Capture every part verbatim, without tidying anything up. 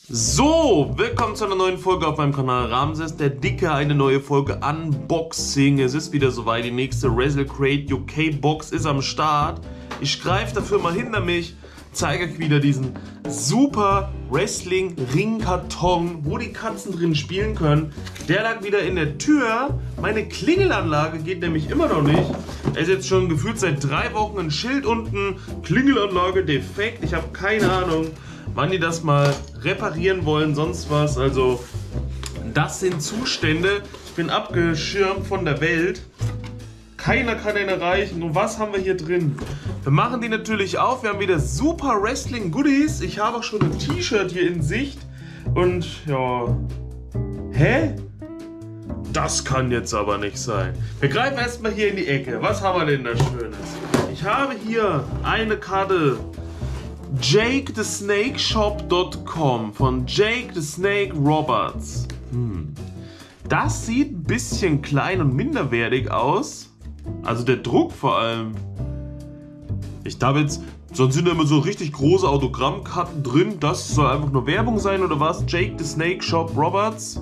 So, willkommen zu einer neuen Folge auf meinem Kanal Ramses der Dicke, eine neue Folge Unboxing. Es ist wieder soweit, die nächste WrestleCrate U K Box ist am Start. Ich greife dafür mal hinter mich, zeige euch wieder diesen super Wrestling Ringkarton, wo die Katzen drin spielen können. Der lag wieder in der Tür. Meine Klingelanlage geht nämlich immer noch nicht. Da ist jetzt schon gefühlt seit drei Wochen ein Schild unten, Klingelanlage defekt. Ich habe keine Ahnung, wann die das mal reparieren wollen, sonst was. Also das sind Zustände. Ich bin abgeschirmt von der Welt. Keiner kann ihn erreichen. Und was haben wir hier drin? Wir machen die natürlich auf. Wir haben wieder super Wrestling Goodies. Ich habe auch schon ein T-Shirt hier in Sicht. Und ja... Hä? Das kann jetzt aber nicht sein. Wir greifen erstmal hier in die Ecke. Was haben wir denn da Schönes? Ich habe hier eine Karte Jake the Snake Shop Punkt com von Jake the Snake Roberts. Hm. Das sieht ein bisschen klein und minderwertig aus. Also der Druck vor allem. Ich glaube jetzt, sonst sind da immer so richtig große Autogrammkarten drin. Das soll einfach nur Werbung sein oder was? Jake the Snake Shop Roberts.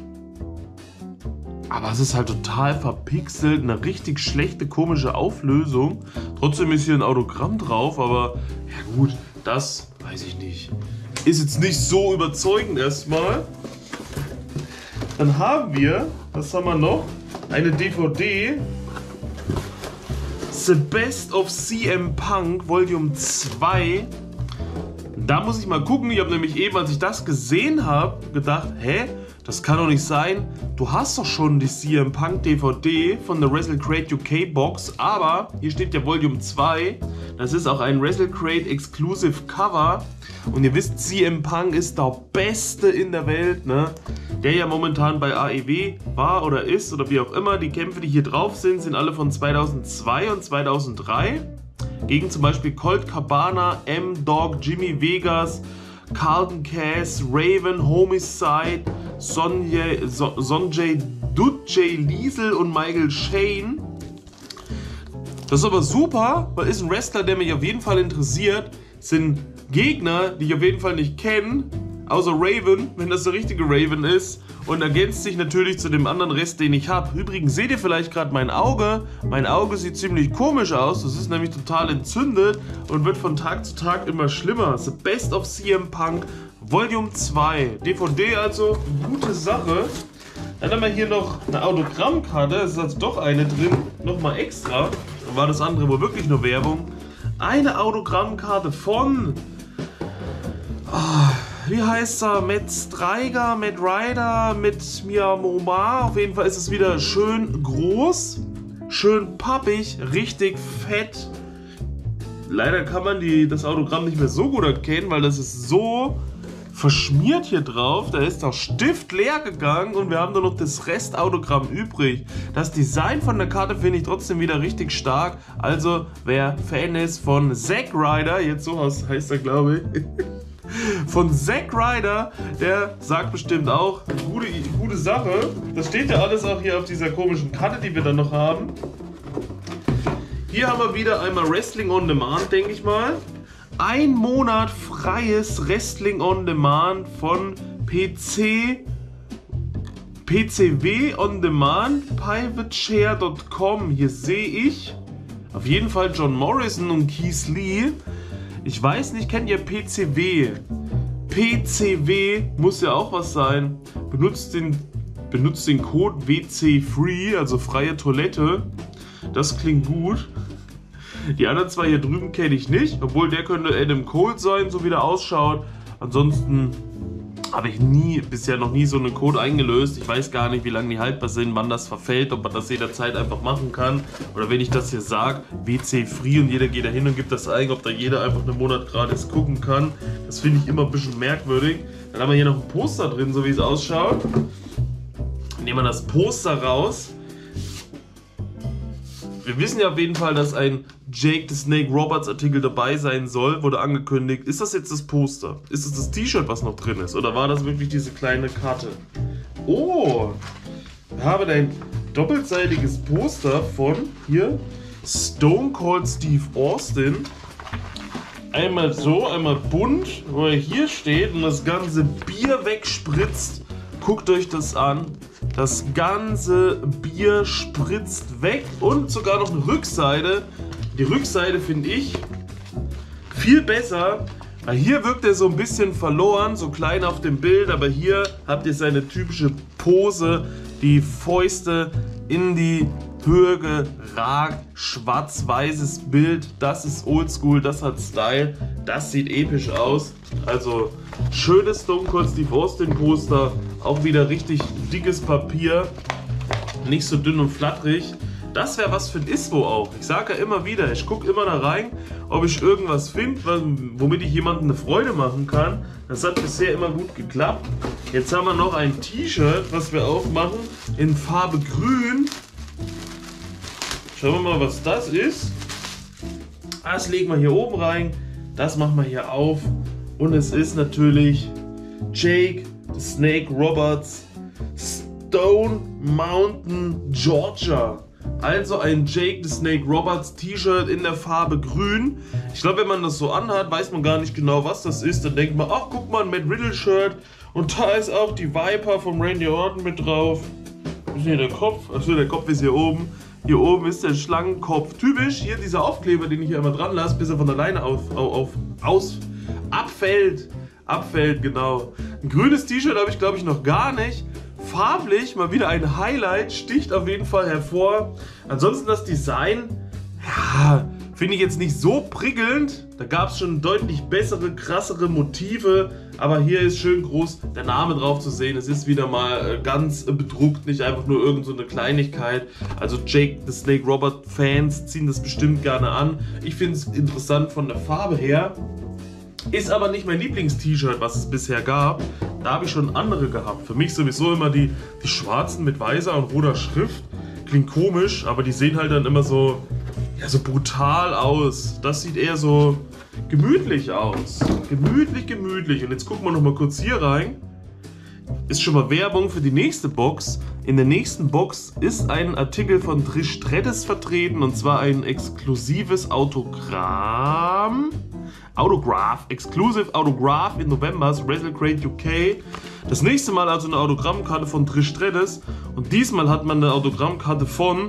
Aber es ist halt total verpixelt, eine richtig schlechte, komische Auflösung. Trotzdem ist hier ein Autogramm drauf, aber ja gut, das weiß ich nicht. Ist jetzt nicht so überzeugend erstmal. Dann haben wir, was haben wir noch? Eine D V D. The Best of C M Punk Volume zwei. Da muss ich mal gucken. Ich habe nämlich eben, als ich das gesehen habe, gedacht, hä? Das kann doch nicht sein. Du hast doch schon die C M Punk D V D von der WrestleCrate U K Box, aber hier steht ja Volume zwei. Das ist auch ein WrestleCrate Exclusive Cover. Und ihr wisst, C M Punk ist der Beste in der Welt, ne? Der ja momentan bei A E W war oder ist oder wie auch immer. Die Kämpfe, die hier drauf sind, sind alle von zweitausendzwei und zweitausenddrei. Gegen zum Beispiel Colt Cabana, M-Dog, Jimmy Vegas, Carlton Cass, Raven, Homicide, Sonjay, Sonjay Duttjay Liesel und Michael Shane. Das ist aber super, weil ist ein Wrestler, der mich auf jeden Fall interessiert. Sind Gegner, die ich auf jeden Fall nicht kenne, außer Raven, wenn das der richtige Raven ist. Und ergänzt sich natürlich zu dem anderen Rest, den ich habe. Übrigens seht ihr vielleicht gerade mein Auge. Mein Auge sieht ziemlich komisch aus. Das ist nämlich total entzündet und wird von Tag zu Tag immer schlimmer. The Best of C M Punk Volume zwei. D V D also, gute Sache. Dann haben wir hier noch eine Autogrammkarte. Es ist also doch eine drin. Nochmal extra. Dann war das andere wohl wirklich nur Werbung. Eine Autogrammkarte von... Oh, wie heißt er? Matt Striker, Matt Ryder, mit Miyamoma. Auf jeden Fall ist es wieder schön groß, schön pappig, richtig fett. Leider kann man die, das Autogramm nicht mehr so gut erkennen, weil das ist so verschmiert hier drauf. Da ist der Stift leer gegangen und wir haben nur noch das Restautogramm übrig. Das Design von der Karte finde ich trotzdem wieder richtig stark. Also wer Fan ist von Zack Ryder, jetzt so heißt er glaube ich, von Zack Ryder, der sagt bestimmt auch, gute, gute Sache. Das steht ja alles auch hier auf dieser komischen Karte, die wir dann noch haben. Hier haben wir wieder einmal Wrestling on Demand, denke ich mal. Ein Monat freies Wrestling on Demand von P C, P C W on Demand, Pivochair Punkt com. Hier sehe ich auf jeden Fall John Morrison und Keith Lee. Ich weiß nicht, kennt ihr P C W? P C W muss ja auch was sein. Benutzt den, benutzt den Code W C Free, also freie Toilette. Das klingt gut. Die anderen zwei hier drüben kenne ich nicht, obwohl der könnte Adam Cole sein, so wie der ausschaut. Ansonsten habe ich nie, bisher noch nie so einen Code eingelöst. Ich weiß gar nicht, wie lange die haltbar sind, wann das verfällt, ob man das jederzeit einfach machen kann. Oder wenn ich das hier sage, W C Free und jeder geht da hin und gibt das ein, ob da jeder einfach einen Monat gratis gucken kann. Das finde ich immer ein bisschen merkwürdig. Dann haben wir hier noch ein Poster drin, so wie es ausschaut. Nehmen wir das Poster raus. Wir wissen ja auf jeden Fall, dass ein Jake the Snake Roberts Artikel dabei sein soll, wurde angekündigt. Ist das jetzt das Poster? Ist das das T-Shirt, was noch drin ist? Oder war das wirklich diese kleine Karte? Oh, wir haben ein doppelseitiges Poster von hier Stone Cold Steve Austin. einmal so, einmal bunt, wo er hier steht und das ganze Bier wegspritzt. Guckt euch das an. Das ganze Bier spritzt weg und sogar noch eine Rückseite. Die Rückseite finde ich viel besser, weil hier wirkt er so ein bisschen verloren, so klein auf dem Bild, aber hier habt ihr seine typische Pose, die Fäuste in die Höhe geragt, schwarz-weißes Bild, das ist oldschool, das hat Style, das sieht episch aus. Also schönes Stone Cold Steve Austin Poster, auch wieder richtig dickes Papier, nicht so dünn und flatterig. Das wäre was für ein Ispo auch. Ich sage ja immer wieder, ich gucke immer da rein, ob ich irgendwas finde, womit ich jemandem eine Freude machen kann. Das hat bisher immer gut geklappt. Jetzt haben wir noch ein T-Shirt, was wir aufmachen, in Farbe Grün. Schauen wir mal, was das ist. Das legen wir hier oben rein. Das machen wir hier auf. Und es ist natürlich Jake the Snake Roberts Stone Mountain Georgia. Also ein Jake the Snake Roberts T-Shirt in der Farbe Grün. Ich glaube, wenn man das so anhat, weiß man gar nicht genau, was das ist. Dann denkt man, ach guck mal, ein Matt Riddle Shirt. Und da ist auch die Viper vom Randy Orton mit drauf. Wo ist hier der Kopf? Achso, der Kopf ist hier oben. Hier oben ist der Schlangenkopf. Typisch, hier dieser Aufkleber, den ich hier immer dran lasse, bis er von alleine auf, auf, auf aus abfällt. Abfällt, genau. Ein grünes T-Shirt habe ich, glaube ich, noch gar nicht. Farblich mal wieder ein Highlight, sticht auf jeden Fall hervor. Ansonsten das Design, ja, finde ich jetzt nicht so prickelnd. Da gab es schon deutlich bessere, krassere Motive. Aber hier ist schön groß der Name drauf zu sehen. Es ist wieder mal ganz bedruckt, nicht einfach nur irgend so eine Kleinigkeit. Also Jake the Snake Robert Fans ziehen das bestimmt gerne an. Ich finde es interessant von der Farbe her. Ist aber nicht mein Lieblings-T-Shirt, was es bisher gab. Da habe ich schon andere gehabt. Für mich sowieso immer die, die schwarzen mit weißer und roter Schrift. Klingt komisch, aber die sehen halt dann immer so, ja, so brutal aus. Das sieht eher so gemütlich aus. Gemütlich, gemütlich. Und jetzt gucken wir noch mal kurz hier rein. Ist schon mal Werbung für die nächste Box. In der nächsten Box ist ein Artikel von Trish Stratus vertreten, und zwar ein exklusives Autogramm. Autograph, Exclusive Autograph in November's WrestleCrate U K. Das nächste Mal also eine Autogrammkarte von Trish Stratus, und diesmal hat man eine Autogrammkarte von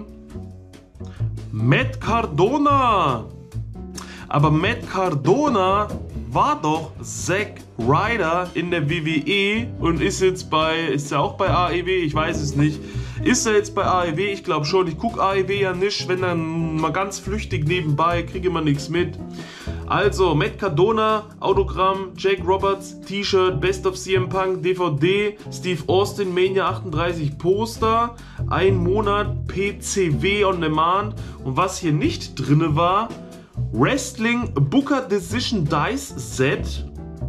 Matt Cardona. Aber Matt Cardona war doch Zack Ryder in der W W E und ist jetzt bei, ist er auch bei A E W? Ich weiß es nicht. Ist er jetzt bei A E W? Ich glaube schon. Ich gucke A E W ja nicht, wenn dann mal ganz flüchtig nebenbei, kriege immer nichts mit. Also, Matt Cardona, Autogramm, Jake Roberts, T-Shirt, Best of C M Punk, D V D, Steve Austin, Mania achtunddreißig Poster, ein Monat P C W on Demand. Und was hier nicht drin war, Wrestling Booker Decision Dice Set,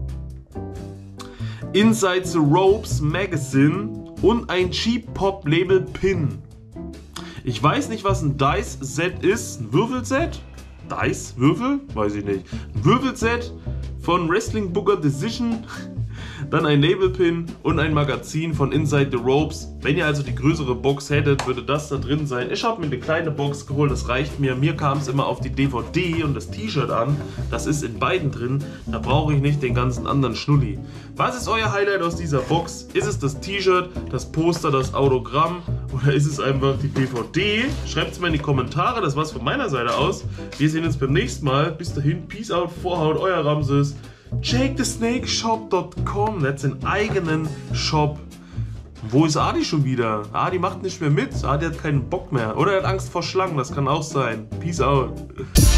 Inside the Ropes Magazine und ein Cheap Pop Label Pin. Ich weiß nicht, was ein Dice Set ist. Ein Würfelset? Dice? Würfel? Weiß ich nicht. Ein Würfelset von Wrestling Booker Decision. Dann ein Labelpin und ein Magazin von Inside the Ropes. Wenn ihr also die größere Box hättet, würde das da drin sein. Ich habe mir eine kleine Box geholt, das reicht mir. Mir kam es immer auf die D V D und das T-Shirt an. Das ist in beiden drin. Da brauche ich nicht den ganzen anderen Schnulli. Was ist euer Highlight aus dieser Box? Ist es das T-Shirt, das Poster, das Autogramm oder ist es einfach die D V D? Schreibt es mal in die Kommentare. Das war's von meiner Seite aus. Wir sehen uns beim nächsten Mal. Bis dahin, Peace out, Vorhaut, euer Ramses. Jake the Snake Shop Punkt com, der hat seinen eigenen Shop. Wo ist Adi schon wieder? Adi macht nicht mehr mit, Adi hat keinen Bock mehr. Oder er hat Angst vor Schlangen, das kann auch sein. Peace out.